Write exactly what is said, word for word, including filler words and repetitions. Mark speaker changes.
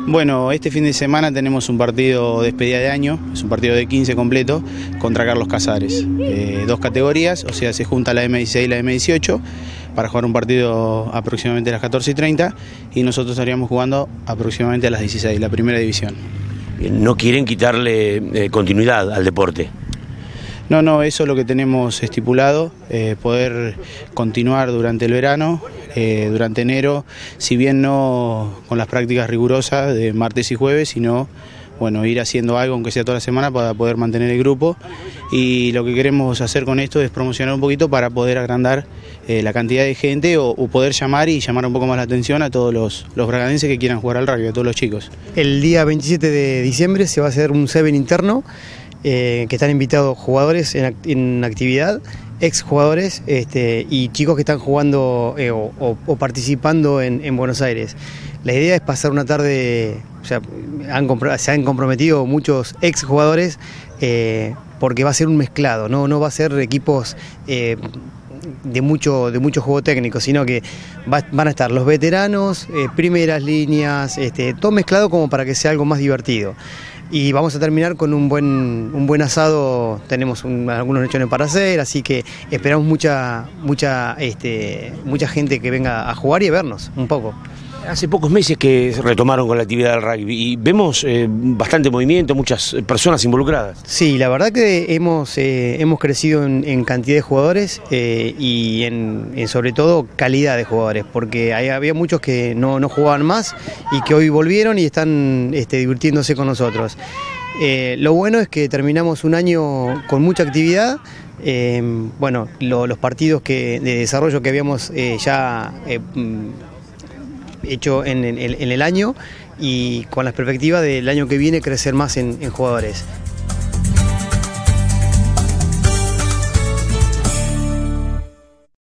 Speaker 1: Bueno, este fin de semana tenemos un partido de despedida de año, es un partido de quince completo contra Carlos Casares. Eh, dos categorías, o sea, se junta la eme dieciséis y la eme dieciocho para jugar un partido aproximadamente a las catorce y treinta y nosotros estaríamos jugando aproximadamente a las dieciséis, la primera división.
Speaker 2: ¿No quieren quitarle eh, continuidad al deporte?
Speaker 1: No, no, eso es lo que tenemos estipulado, eh, poder continuar durante el verano, eh, durante enero, si bien no con las prácticas rigurosas de martes y jueves, sino bueno, ir haciendo algo, aunque sea toda la semana, para poder mantener el grupo. Y lo que queremos hacer con esto es promocionar un poquito para poder agrandar eh, la cantidad de gente o, o poder llamar y llamar un poco más la atención a todos los, los bragandenses que quieran jugar al rugby, a todos los chicos.
Speaker 3: El día veintisiete de diciembre se va a hacer un Seven interno, Eh, que están invitados jugadores en, act en actividad, ex jugadores este, y chicos que están jugando eh, o, o, o participando en, en Buenos Aires. La idea es pasar una tarde, o sea, han se han comprometido muchos ex jugadores eh, porque va a ser un mezclado, no, no va a ser equipos eh, de mucho, de mucho juego técnico, sino que va, van a estar los veteranos, eh, primeras líneas, este, todo mezclado como para que sea algo más divertido. Y vamos a terminar con un buen, un buen asado, tenemos un, algunos lechones para hacer, así que esperamos mucha, mucha, este, mucha gente que venga a jugar y a vernos un poco.
Speaker 2: Hace pocos meses que retomaron con la actividad del rugby y vemos eh, bastante movimiento, muchas personas involucradas.
Speaker 3: Sí, la verdad que hemos, eh, hemos crecido en, en cantidad de jugadores eh, y en, en sobre todo calidad de jugadores, porque hay, había muchos que no, no jugaban más y que hoy volvieron y están este, divirtiéndose con nosotros. Eh, lo bueno es que terminamos un año con mucha actividad. Eh, bueno, lo, los partidos que, de desarrollo que habíamos eh, ya eh, hecho en, en, en el año y con la perspectiva del año que viene crecer más en, en jugadores.